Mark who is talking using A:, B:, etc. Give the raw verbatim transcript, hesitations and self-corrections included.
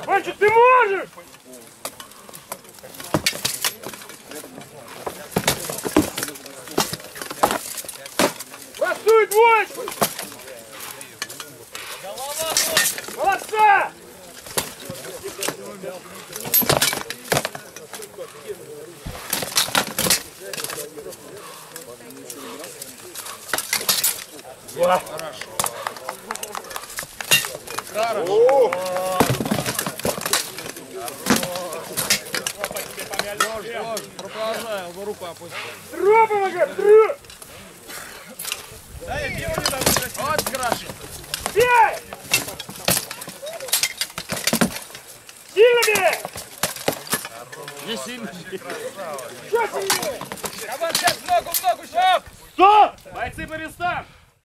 A: Мальчик, ты можешь! Простую двоечку! Молодца! Два. Хорошо. Хорошо.
B: Продолжай, он руку опусти.
A: Тру, помогай, тру!
B: Да, я делаю там. Вот хорошо.
A: Бей! Сильно бей!
B: Не сильно.
A: Еще сильнее!
B: Кабан, сейчас ногу, в ногу, стоп!
A: Стоп!
B: Бойцы по местам!